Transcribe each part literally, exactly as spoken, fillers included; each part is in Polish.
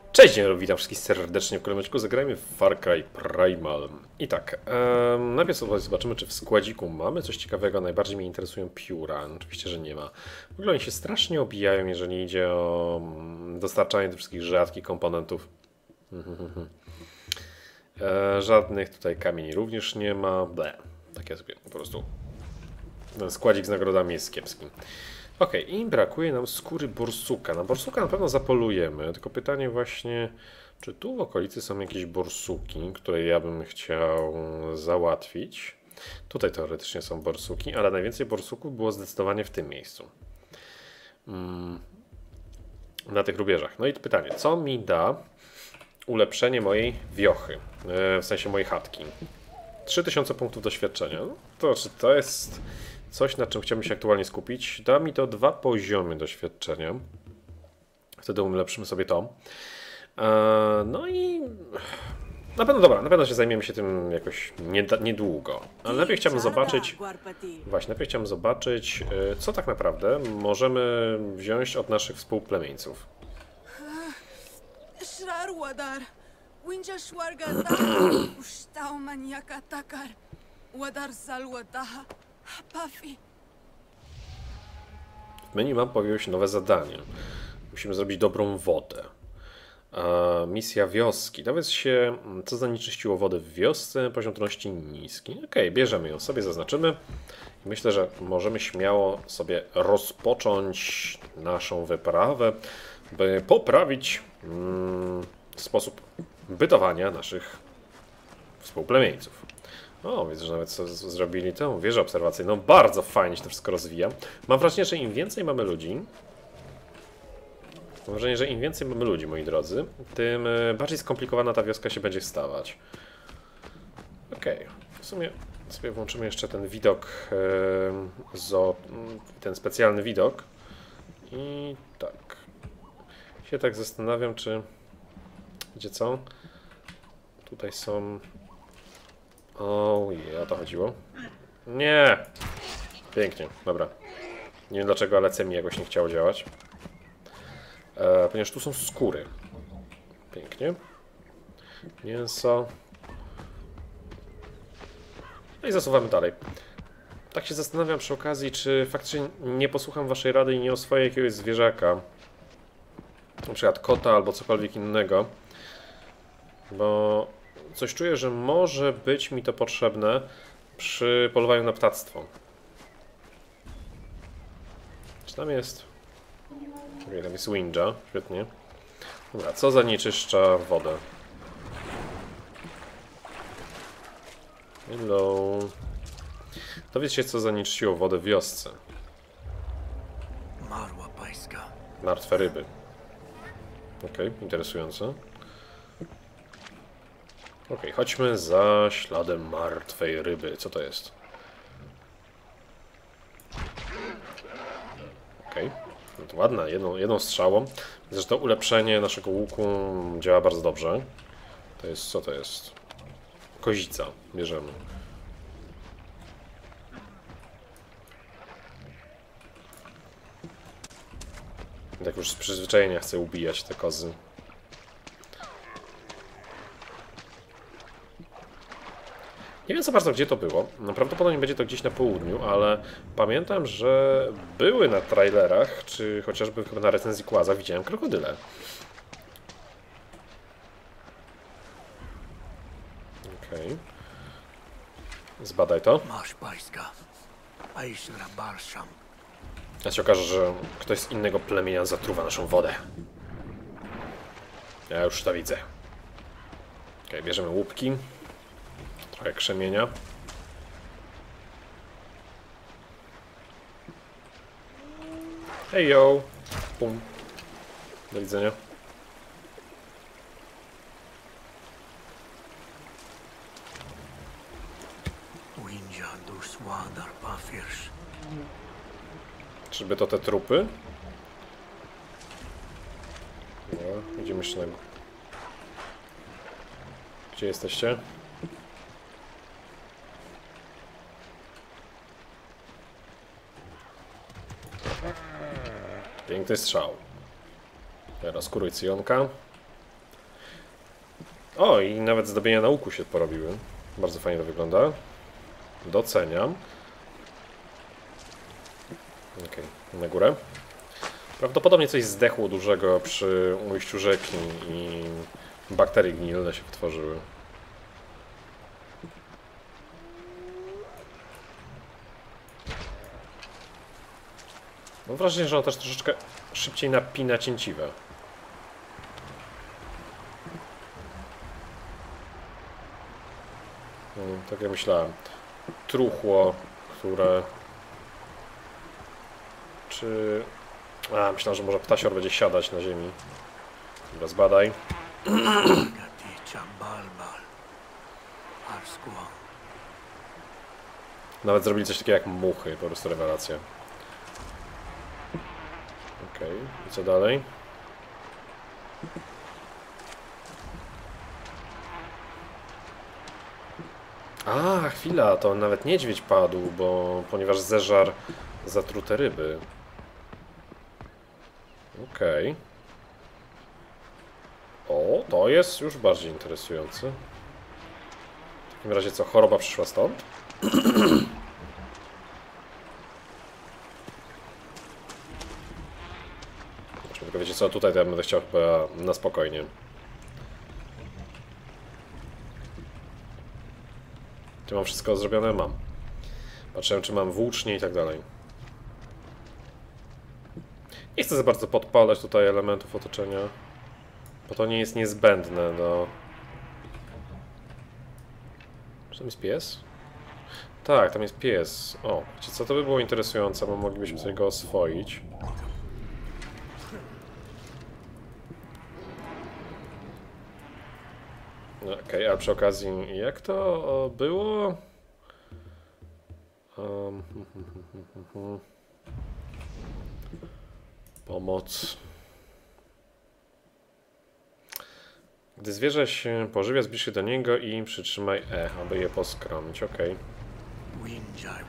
Cześć, dzień dobry, witam wszystkich serdecznie w kolejnym odcinku. Zagrajmy w Far Cry Primal. I tak, em, najpierw sobie zobaczymy, czy w składziku mamy coś ciekawego. Najbardziej mnie interesują pióra. Oczywiście, że nie ma. W ogóle oni się strasznie obijają, jeżeli idzie o mm, dostarczanie tych wszystkich rzadkich komponentów. e, żadnych tutaj kamieni również nie ma. Ble, tak ja sobie po prostu. Ten składzik z nagrodami jest kiepski. Ok, i brakuje nam skóry borsuka. Na borsuka na pewno zapolujemy, tylko pytanie właśnie, czy tu w okolicy są jakieś borsuki, które ja bym chciał załatwić. Tutaj teoretycznie są borsuki, ale najwięcej borsuków było zdecydowanie w tym miejscu. Hmm. Na tych rubieżach. No i pytanie, co mi da ulepszenie mojej wiochy, w sensie mojej chatki? trzy tysiące punktów doświadczenia. To, to jest coś, na czym chciałbym się aktualnie skupić. Da mi to dwa poziomy doświadczenia. Wtedy ulepszymy sobie to. No i na pewno dobra, na pewno się zajmiemy się tym jakoś niedługo. Ale najpierw chciałbym zobaczyć. Właśnie, najpierw chciałbym zobaczyć, co tak naprawdę możemy wziąć od naszych współplemieńców. W menu mam pojawiło się nowe zadanie. Musimy zrobić dobrą wodę. A misja wioski. Dowiedz się, co zanieczyściło wodę w wiosce. Poziom trudności niski. Ok, bierzemy ją sobie, zaznaczymy. I myślę, że możemy śmiało sobie rozpocząć naszą wyprawę, by poprawić mm, sposób bytowania naszych współplemieńców. O, widzę, że nawet zrobili tę wieżę obserwacyjną. Bardzo fajnie się to wszystko rozwija. Mam wrażenie, że im więcej mamy ludzi, mam wrażenie, że im więcej mamy ludzi, moi drodzy, tym bardziej skomplikowana ta wioska się będzie stawać. Okej, okay. W sumie sobie włączymy jeszcze ten widok, zo, ten specjalny widok. I tak, się tak zastanawiam, czy, wiecie co, tutaj są... O, je, o to chodziło. Nie! Pięknie, dobra. Nie wiem dlaczego, ale C mi jakoś nie chciało działać. E, ponieważ tu są skóry. Pięknie. Mięso. No i zasuwamy dalej. Tak się zastanawiam przy okazji, czy faktycznie nie posłucham waszej rady i nie oswoję jakiegoś zwierzaka. Na przykład kota albo cokolwiek innego. Bo... coś czuję, że może być mi to potrzebne przy polowaniu na ptactwo. Czy tam jest? Ok, tam jest Winja, świetnie. Dobra, co zanieczyszcza wodę? Hello. Dowiedz się, co zanieczyściło wodę w wiosce. Martwe ryby. Ok, interesujące. Ok, chodźmy za śladem martwej ryby. Co to jest? Ok, no to ładna, jedną, jedną strzałą. Widzę, że to ulepszenie naszego łuku działa bardzo dobrze. To jest, co to jest? Kozica, bierzemy. Tak już z przyzwyczajenia chcę ubijać te kozy. Nie wiem za bardzo, gdzie to było. No, prawdopodobnie będzie to gdzieś na południu, ale pamiętam, że były na trailerach, czy chociażby chyba na recenzji Kłaza widziałem krokodyle. Okej. Okay. Zbadaj to. A się okaże, że ktoś z innego plemienia zatruwa naszą wodę. Ja już to widzę. Okej, okay, bierzemy łupki. Trochę krzemienia. Hej yo! Pum. Do widzenia. Czyżby to te trupy? No, idziemy jeszcze na... Gdzie jesteście? Piękny strzał. Teraz kuruj cyjonka. O, i nawet zdobienia na łuku się porobiły. Bardzo fajnie to wygląda. Doceniam. Okej, okay, na górę. Prawdopodobnie coś zdechło dużego przy ujściu rzeki i bakterie gnilne się wytworzyły. Mam wrażenie, że on też troszeczkę szybciej napina cięciwe. No, tak jak myślałem. Truchło, które... Czy... A, myślałem, że może ptasior będzie siadać na ziemi. Dobra, zbadaj. Nawet zrobili coś takiego jak muchy, po prostu rewelacja. Okej, okay. I co dalej? A, chwila, to nawet niedźwiedź padł, bo ponieważ zeżarł zatrute ryby. Okej. Okay. O, to jest już bardziej interesujące. W takim razie co, choroba przyszła stąd? Tylko wiecie co, tutaj to ja będę chciał chyba na spokojnie. Czy mam wszystko zrobione? Mam. Patrzyłem, czy mam włócznie i tak dalej. Nie chcę za bardzo podpalać tutaj elementów otoczenia, bo to nie jest niezbędne do... Czy tam jest pies? Tak, tam jest pies. O, wiecie co, to by było interesujące, bo moglibyśmy sobie go oswoić. Okej, okay, a przy okazji, jak to było? Um, Pomoc. Gdy zwierzę się pożywia, zbliż się do niego i przytrzymaj E, aby je poskromić. Okej. Okay.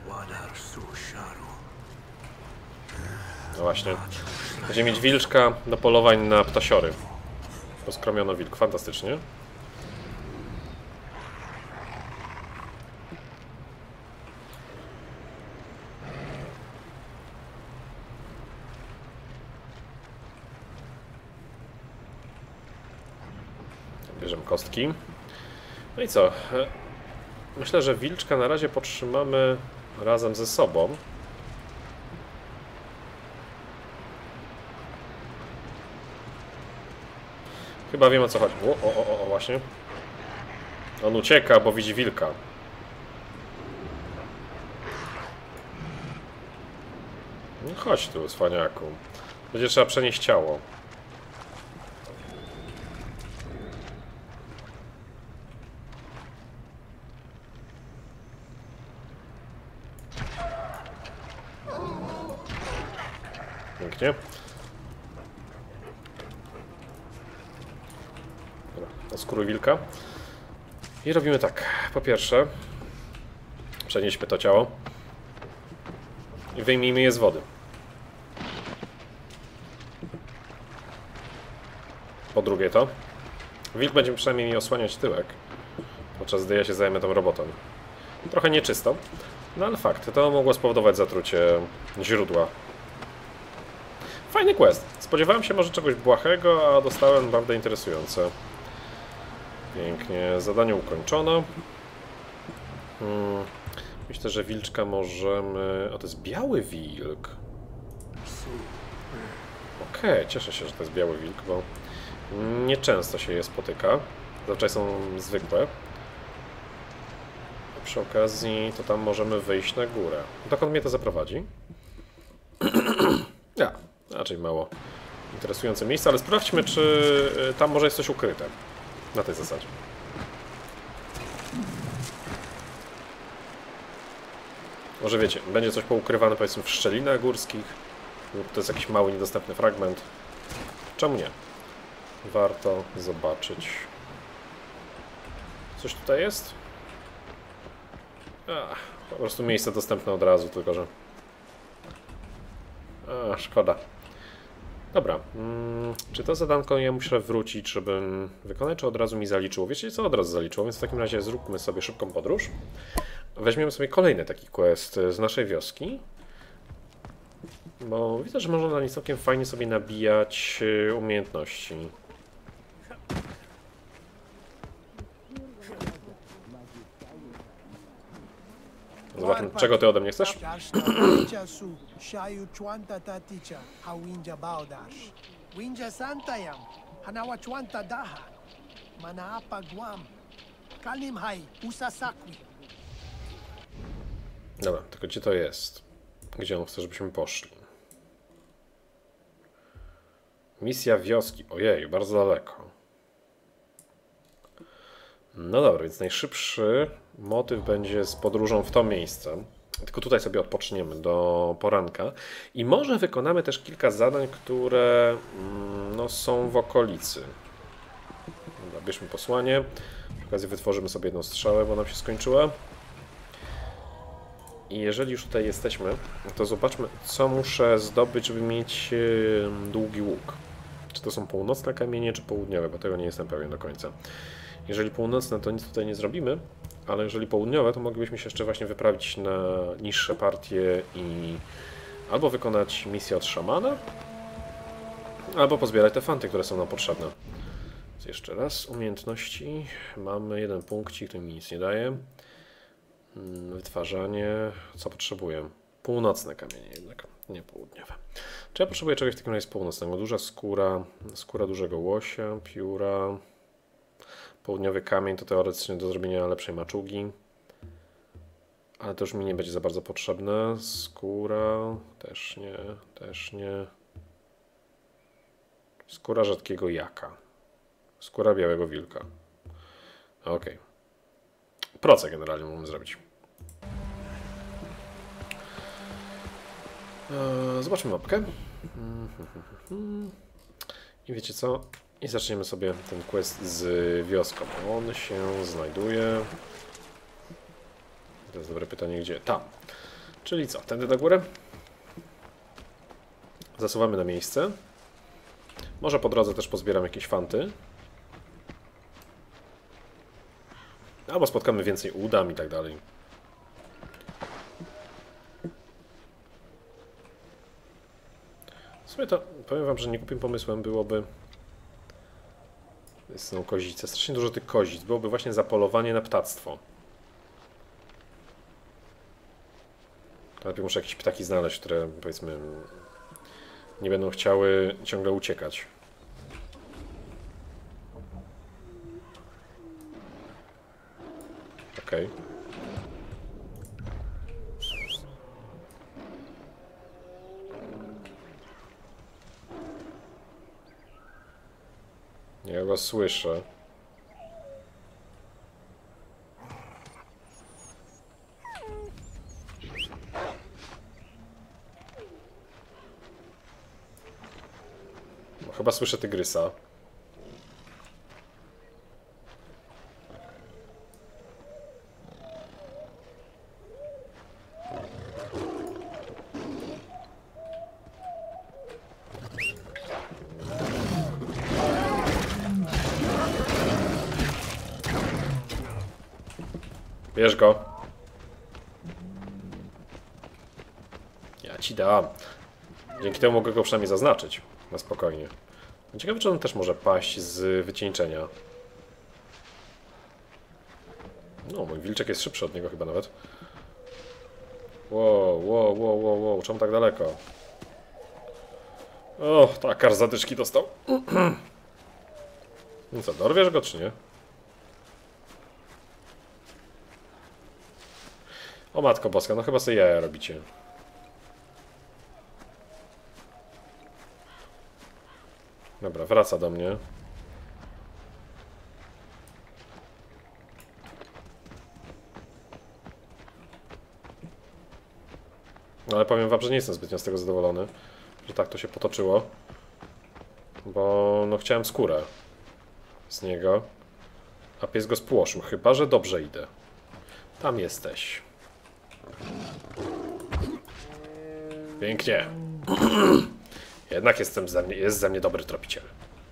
No właśnie. Będziemy mieć wilczka do polowań na ptasiory. Poskromiono wilk. Fantastycznie. Bierzemy kostki. No i co? Myślę, że wilczka na razie potrzymamy razem ze sobą. Chyba wiem, o co chodzi. O, o, o, o, właśnie. On ucieka, bo widzi wilka. No chodź tu, cwaniaku. Będzie trzeba przenieść ciało. Pięknie. Dobra, skóry wilka. I robimy tak. Po pierwsze, przenieśmy to ciało i wyjmijmy je z wody. Po drugie to. Wilk będzie przynajmniej mi osłaniać tyłek, podczas gdy ja się zajmę tą robotą. Trochę nieczysto, no ale fakt, to mogło spowodować zatrucie źródła. Fajny quest. Spodziewałem się może czegoś błahego, a dostałem naprawdę interesujące. Pięknie. Zadanie ukończono. Hmm. Myślę, że wilczka możemy... O, to jest biały wilk. Okej, okay, cieszę się, że to jest biały wilk, bo nieczęsto się je spotyka. Zazwyczaj są zwykłe. A przy okazji to tam możemy wyjść na górę. Dokąd mnie to zaprowadzi? Ja. Raczej mało interesujące miejsce, ale sprawdźmy, czy tam może jest coś ukryte. Na tej zasadzie. Może wiecie, będzie coś poukrywane powiedzmy w szczelinach górskich, lub to jest jakiś mały, niedostępny fragment. Czemu nie? Warto zobaczyć. Coś tutaj jest? Ach, po prostu miejsce dostępne od razu, tylko że... A, szkoda. Dobra, hmm, czy to zadanko ja muszę wrócić, żebym wykonać, czy od razu mi zaliczyło? Wiecie co, od razu zaliczyło, więc w takim razie zróbmy sobie szybką podróż. Weźmiemy sobie kolejny taki quest z naszej wioski. Bo widzę, że można na nie całkiem fajnie sobie nabijać umiejętności. Zobaczmy, czego ty ode mnie chcesz? Dobra, tylko gdzie to jest? Gdzie on chce, żebyśmy poszli? Misja wioski. Ojej, bardzo daleko. No dobra, więc najszybszy motyw będzie z podróżą w to miejsce. Tylko tutaj sobie odpoczniemy do poranka. I może wykonamy też kilka zadań, które no, są w okolicy. Dobra, bierzmy posłanie. Przy okazji wytworzymy sobie jedną strzałę, bo nam się skończyła. I jeżeli już tutaj jesteśmy, to zobaczmy, co muszę zdobyć, żeby mieć długi łuk. Czy to są północne kamienie, czy południowe, bo tego nie jestem pewien do końca. Jeżeli północne, to nic tutaj nie zrobimy, ale jeżeli południowe, to moglibyśmy się jeszcze właśnie wyprawić na niższe partie i albo wykonać misję od szamana, albo pozbierać te fanty, które są nam potrzebne. Więc jeszcze raz, umiejętności. Mamy jeden punkcik, który mi nic nie daje. Wytwarzanie. Co potrzebuję? Północne kamienie jednak, nie południowe. Czy ja potrzebuję czegoś w takim razie z północnego? Duża skóra, skóra dużego łosia, pióra. Południowy kamień to teoretycznie do zrobienia lepszej maczugi. Ale to już mi nie będzie za bardzo potrzebne. Skóra też nie, też nie. Skóra rzadkiego jaka. Skóra białego wilka. Ok. Proce generalnie możemy zrobić. Eee, zobaczmy mapkę. I wiecie co? I zaczniemy sobie ten quest z wioską. On się znajduje... To jest dobre pytanie, gdzie? Tam. Czyli co? Tędy do góry? Zasuwamy na miejsce. Może po drodze też pozbieram jakieś fanty. Albo spotkamy więcej udam i tak dalej. W sumie to powiem wam, że niegłupim pomysłem byłoby... Są kozice. Strasznie dużo tych kozic. Byłoby właśnie zapolowanie na ptactwo. Najpierw muszę jakieś ptaki znaleźć, które powiedzmy nie będą chciały ciągle uciekać. Okej. Okay. Ja go słyszę. No, chyba słyszę tygrysa. Bierz go. Ja ci dam. Dzięki temu mogę go przynajmniej zaznaczyć. Na spokojnie. Ciekawe, czy on też może paść z wycieńczenia. No, mój wilczek jest szybszy od niego chyba nawet. Wow, wow, wow, wow, wow. Czemu tak daleko? O, tak, aż zatyczki dostał. No co, dorwiesz go czy nie? O matko boska, no chyba sobie jaja robicie. Dobra, wraca do mnie. No ale powiem wam, że nie jestem zbytnio z tego zadowolony, że tak to się potoczyło. Bo no chciałem skórę z niego, a pies go spłoszył, chyba że dobrze idę. Tam jesteś. Pięknie. Jednak jestem za mnie, jest za mnie dobry tropiciel.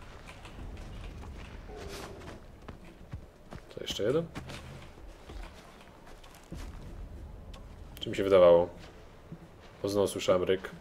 To jeszcze jeden? Czy mi się wydawało? Bo znowu słyszałem ryk.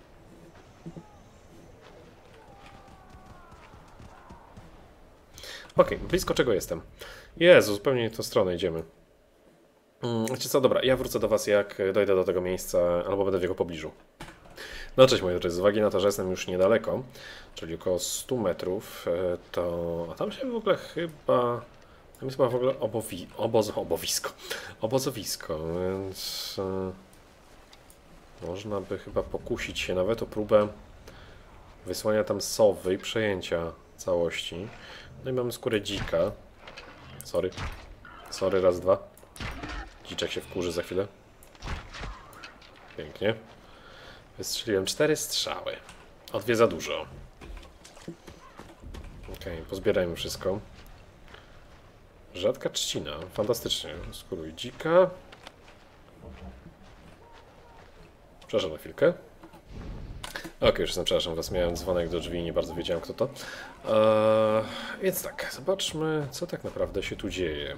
Okej, okay, blisko czego jestem? Jezu, zupełnie nie w tą stronę idziemy. Hmm, wiecie co, dobra, ja wrócę do was jak dojdę do tego miejsca, albo będę w jego pobliżu. No cześć moi drodzy, z uwagi na to, że jestem już niedaleko, czyli około stu metrów, to... A tam się w ogóle chyba... Tam jest chyba w ogóle obowi... Oboz... obowisko. Obozowisko, więc... Można by chyba pokusić się nawet o próbę wysłania tam sowy i przejęcia całości. No i mamy skórę dzika. Sorry. Sorry, raz, dwa. Dziczek się wkurzy za chwilę. Pięknie. Wystrzeliłem cztery strzały. O dwie za dużo. Okej, okay, pozbierajmy wszystko. Rzadka trzcina. Fantastycznie. Skóruj dzika. Przepraszam na chwilkę. Okej, okay, już jestem, przepraszam was, miałem dzwonek do drzwi i nie bardzo wiedziałem kto to. Eee, więc tak, zobaczmy co tak naprawdę się tu dzieje.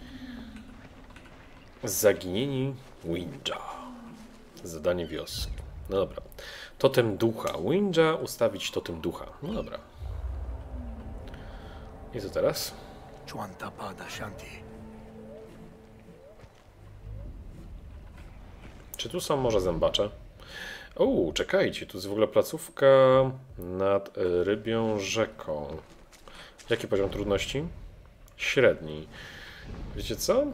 Zaginieni Windża. Zadanie wioski. No dobra. Totem ducha. Windża ustawić totem ducha. No dobra. I co teraz? Czy tu są może zębacze? O, czekajcie, tu jest w ogóle placówka nad Rybią Rzeką. Jaki poziom trudności? Średni. Wiecie co?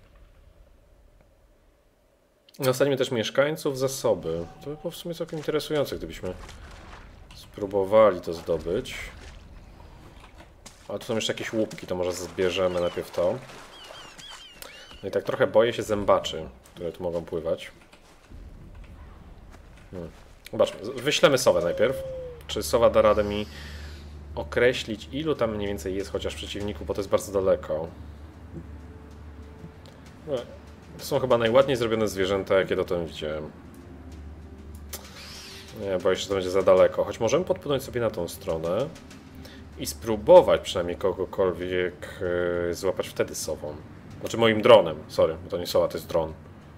Dostaniemy też mieszkańców, zasoby. To by było w sumie całkiem interesujące, gdybyśmy spróbowali to zdobyć. Ale tu są jeszcze jakieś łupki, to może zbierzemy najpierw to. No i tak trochę boję się zębaczy, które tu mogą pływać. Hmm. Zobaczmy, wyślemy sowę najpierw. Czy sowa da radę mi określić, ilu tam mniej więcej jest chociaż przeciwników, bo to jest bardzo daleko. No. To są chyba najładniej zrobione zwierzęta, jakie dotąd widziałem. Nie, boję się, że to będzie za daleko. Choć możemy podpłynąć sobie na tą stronę i spróbować przynajmniej kogokolwiek yy, złapać wtedy sową. Znaczy moim dronem, sorry, bo to nie sowa, to jest dron.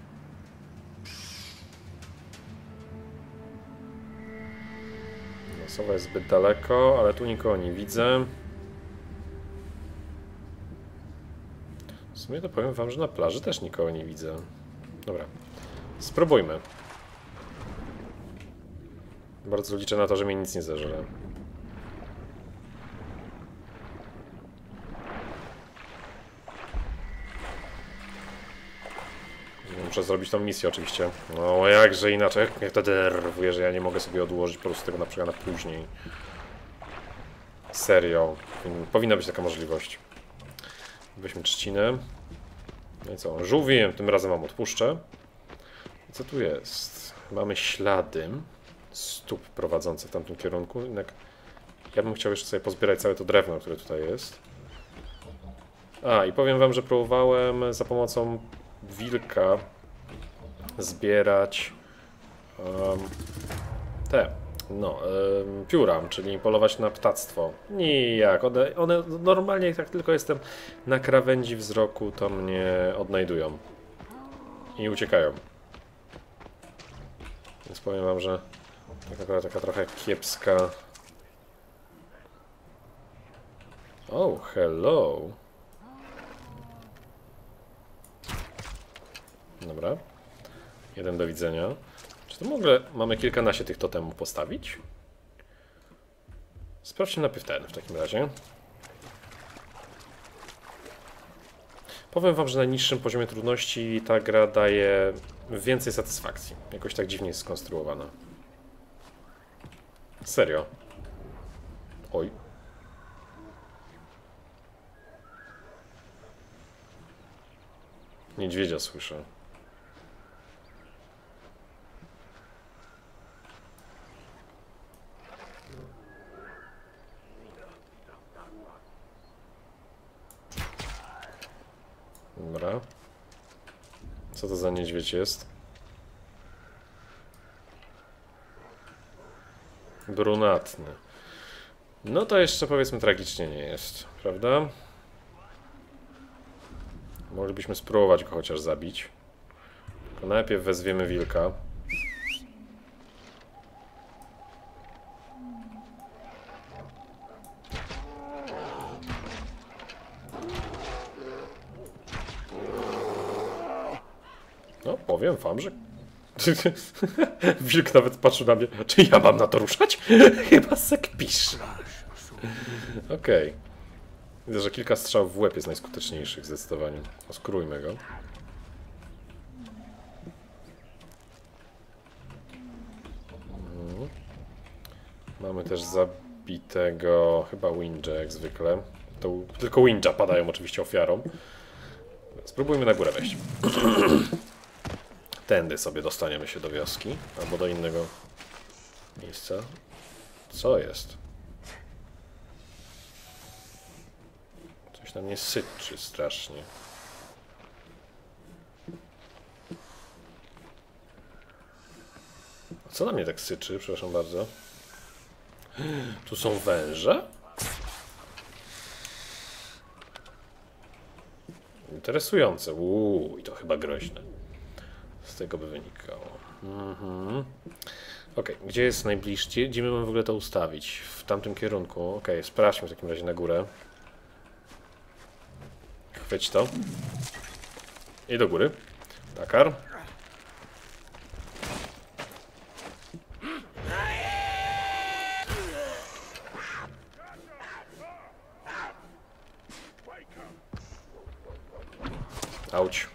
No, sowa jest zbyt daleko, ale tu nikogo nie widzę. W sumie to powiem wam, że na plaży też nikogo nie widzę. Dobra, spróbujmy. Bardzo liczę na to, że mnie nic nie zeżre. Muszę zrobić tą misję oczywiście. No jakże inaczej, jak mnie to denerwuje, że ja nie mogę sobie odłożyć po prostu tego na przykład na później. Serio. Powinna być taka możliwość. Weźmy trzcinę. No i co? Żółwiem tym razem wam odpuszczę. Co tu jest? Mamy ślady stóp prowadzące w tamtym kierunku. Jednak ja bym chciał jeszcze sobie pozbierać całe to drewno, które tutaj jest. A, i powiem wam, że próbowałem za pomocą wilka zbierać um, te no, um, pióra, czyli polować na ptactwo. Nijak. One, one normalnie, jak tylko jestem na krawędzi wzroku, to mnie odnajdują i uciekają. Więc powiem wam, że taka, taka trochę kiepska. Oh, hello. Dobra. Jeden do widzenia. Czy to w ogóle mamy kilkanaście tych totemów postawić? Sprawdźmy najpierw ten w takim razie. Powiem wam, że na niższym poziomie trudności ta gra daje więcej satysfakcji. Jakoś tak dziwnie jest skonstruowana. Serio. Oj. Niedźwiedzia słyszę. Dobra. Co to za niedźwiedź jest? brunatny. No to jeszcze powiedzmy tragicznie nie jest, prawda? Moglibyśmy spróbować go chociaż zabić. Tylko najpierw wezwiemy wilka. No, powiem wam, że... Wilk nawet patrzył na mnie. Czy ja mam na to ruszać? Chyba se kpisz. Okej. Okay. Widzę, że kilka strzałów w łeb jest najskuteczniejszych zdecydowanie. Oskurujmy go. Mhm. Mamy też zabitego chyba Winja jak zwykle. To tylko Winja padają oczywiście ofiarą. Spróbujmy na górę wejść. Tędy sobie dostaniemy się do wioski, albo do innego miejsca. Co jest? Coś na mnie syczy strasznie. Co na mnie tak syczy? Przepraszam bardzo. Tu są węże? Interesujące. Uuu, i to chyba groźne. Z tego by wynikało. Mhm. Ok, gdzie jest najbliższy? Gdzie my mamy w ogóle to ustawić? W tamtym kierunku. Ok, sprawdźmy w takim razie na górę. Chwyć to. I do góry. Takar. Auć.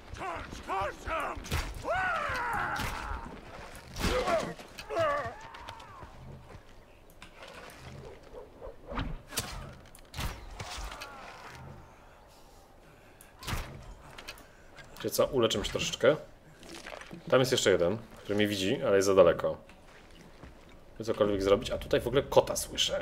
Wiecie co? Uleczę się troszeczkę. Tam jest jeszcze jeden, który mnie widzi, ale jest za daleko. By cokolwiek zrobić. A tutaj w ogóle kota słyszę.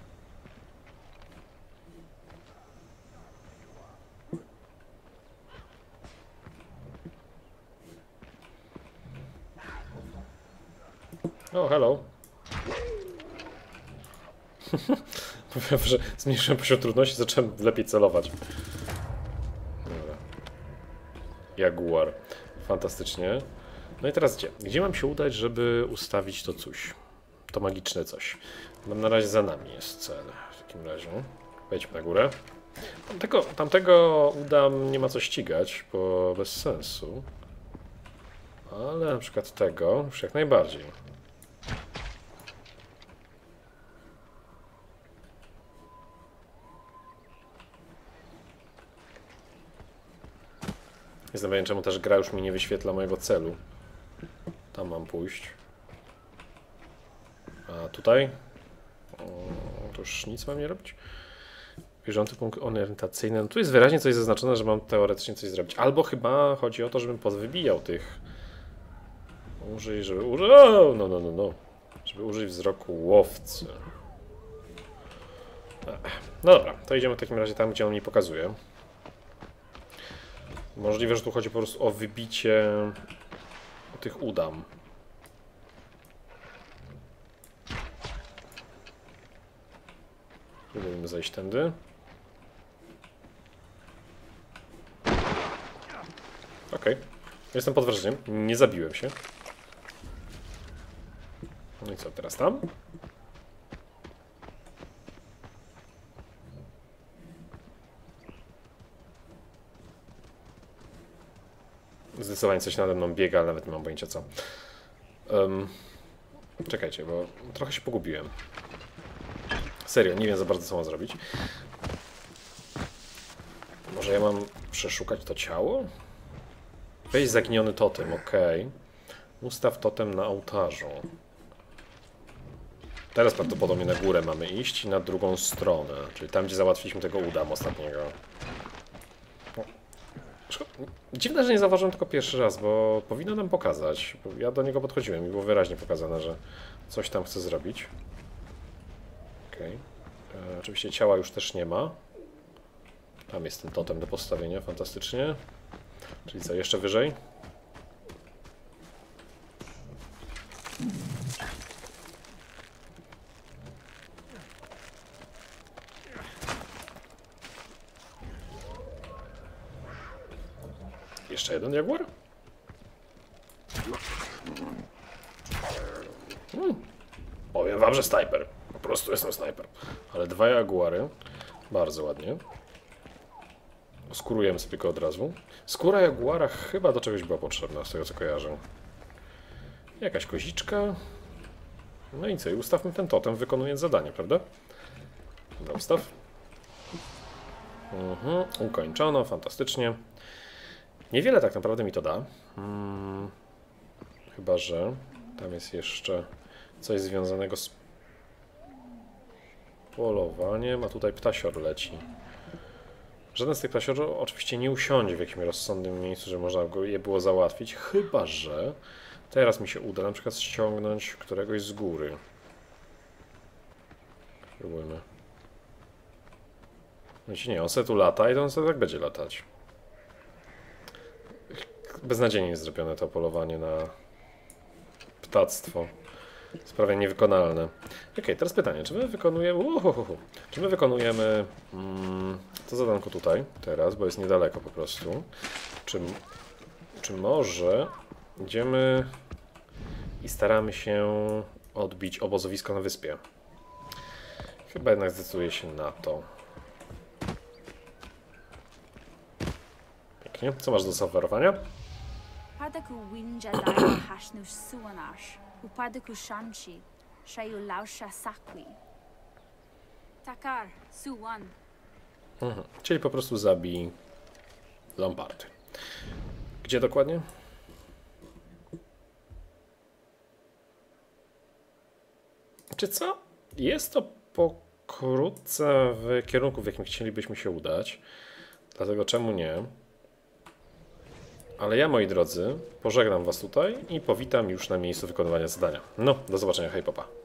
O, hello. Powiem, że zmniejszyłem poziom trudności, zacząłem lepiej celować. Dobra. Jaguar. Fantastycznie. No i teraz gdzie? Gdzie mam się udać, żeby ustawić to coś? To magiczne coś. No, na razie za nami jest cel. W takim razie wejdźmy na górę. Tamtego, tamtego udam, nie ma co ścigać, bo bez sensu. Ale na przykład tego już jak najbardziej. Nie znam, czemu też gra już mi nie wyświetla mojego celu. Tam mam pójść. A tutaj? O, to już nic mam nie robić. Bieżący punkt orientacyjny. No tu jest wyraźnie coś zaznaczone, że mam teoretycznie coś zrobić. Albo chyba chodzi o to, żebym pozwybijał tych. Użyj, żeby użyć. No, no, no, no. Żeby użyć wzroku łowcy. No dobra, to idziemy w takim razie tam, gdzie on mi pokazuje. Możliwe, że tu chodzi po prostu o wybicie tych udam. Spróbujmy zejść tędy. Okej. Jestem pod wrażeniem. Nie zabiłem się. No i co teraz tam? Zdecydowanie coś nade mną biega, ale nawet nie mam pojęcia co. Um, czekajcie, bo trochę się pogubiłem. Serio, nie wiem za bardzo co mam zrobić. Może ja mam przeszukać to ciało? Weź zaginiony totem, ok. Ustaw totem na ołtarzu. Teraz prawdopodobnie na górę mamy iść i na drugą stronę. Czyli tam, gdzie załatwiliśmy tego udam ostatniego. Dziwne, że nie zauważyłem tylko pierwszy raz, bo powinno nam pokazać. Ja do niego podchodziłem i było wyraźnie pokazane, że coś tam chce zrobić. Okej. Okay. Oczywiście ciała już też nie ma. Tam jest ten totem do postawienia, fantastycznie. Czyli co, jeszcze wyżej? Jeszcze jeden jaguar? Hmm. Powiem wam, że snajper. Po prostu jestem snajper. Ale dwa jaguary. Bardzo ładnie. Skórujemy sobie go od razu. Skóra jaguara chyba do czegoś była potrzebna, z tego co kojarzę. Jakaś koziczka. No i co? I ustawmy ten totem, wykonując zadanie, prawda? Dobra, ustaw. Mhm, ukończono, fantastycznie. Niewiele tak naprawdę mi to da. Hmm. Chyba że tam jest jeszcze coś związanego z polowaniem, a tutaj ptasior leci. Żaden z tych ptasiorów oczywiście nie usiądzie w jakimś rozsądnym miejscu, że można go je było załatwić, chyba że teraz mi się uda na przykład ściągnąć któregoś z góry. Spróbujmy. Znaczy nie, on sobie tu lata i to on sobie tak będzie latać. Beznadziejnie jest zrobione to polowanie na ptactwo. Sprawie niewykonalne. Ok, teraz pytanie, czy my wykonujemy... Uhuhu, czy my wykonujemy mm, to zadanko tutaj, teraz, bo jest niedaleko po prostu. Czy, czy może idziemy i staramy się odbić obozowisko na wyspie? Chyba jednak zdecyduję się na to. Pięknie. Co masz do zaoferowania? Upadaku Shanshi, Shayu Lausha Sakwi. Takar, Suwan. Mhm. Czyli po prostu zabij Lombardy. Gdzie dokładnie? Czy co? Jest to pokrótce w kierunku, w jakim chcielibyśmy się udać. Dlatego czemu nie? Ale ja, moi drodzy, pożegnam was tutaj i powitam już na miejscu wykonywania zadania. No, do zobaczenia, hej, papa.